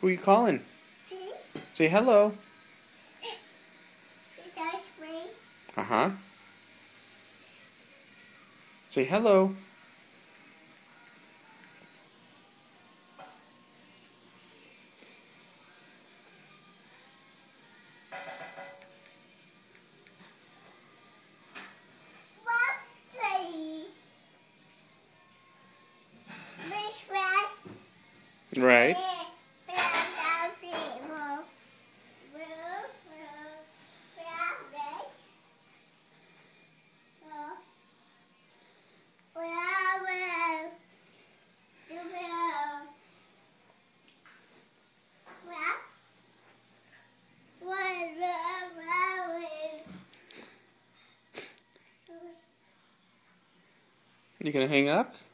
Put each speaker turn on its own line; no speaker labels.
Who are you calling? Say hello. Uh-huh. Say hello. Right. You gonna hang up?